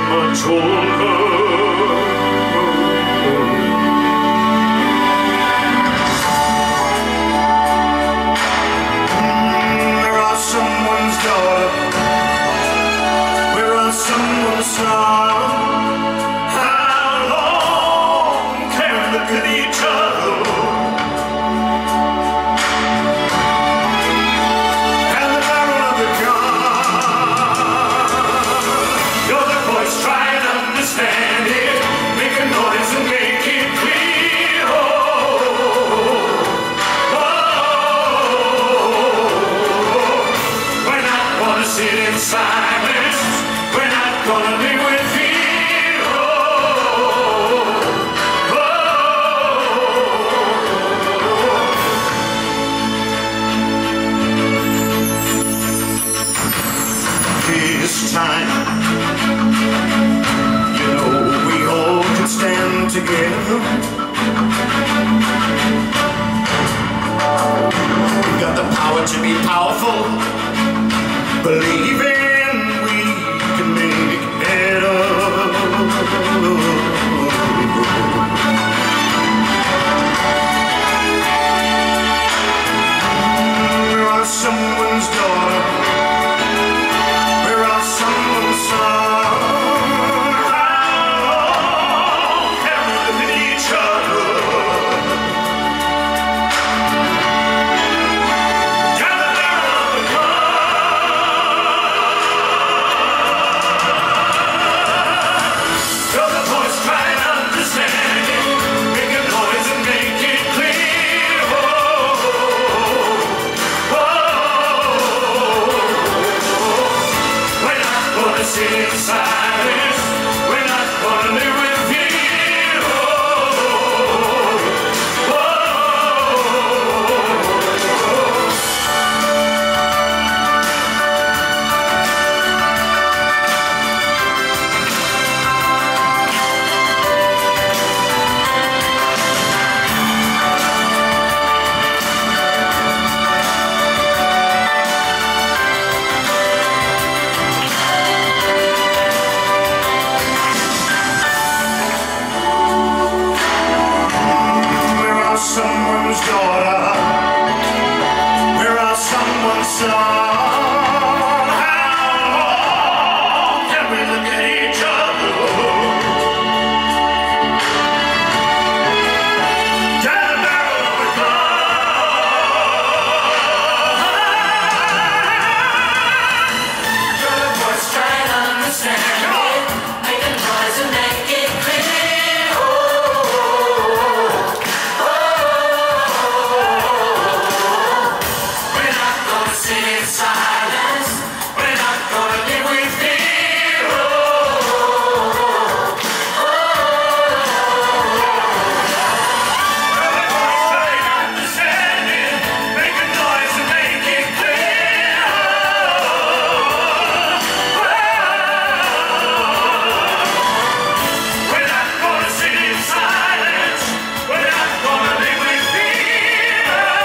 much older. Someone's son. How long can we look at each other and the barrel of the gun? You're the voice trying to understand it, make a noise and make it clear. We're not gonna sit in silence. We're not gonna live with fear. This time, you know we all can stand together. We've got the power to be powerful. Believe it. Someone's daughter, we're all someone's son. How long can we look at each other? Gather around the gun. Feel the voice trying to understand it, make a noise and make it clear. Sit in silence, we're not gonna live with fear. Someone's daughter, we're all someone's son. How long can we look at each other? Get the barrel of the gun. You're the voice trying to understand it, make a noise and make it clear. Silence, we're not gonna live with fear. Understand it, make a noise and make it clear. We're not gonna sit in silence, we're not gonna live with fear.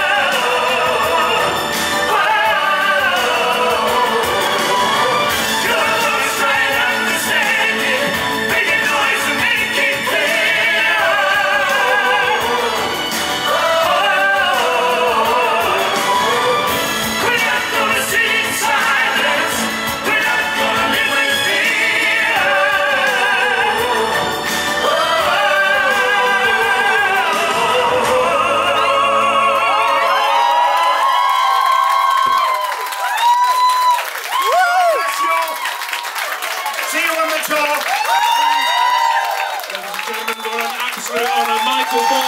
See you on the top. Ladies and gentlemen, we're an absolute honour. Michael Boyd.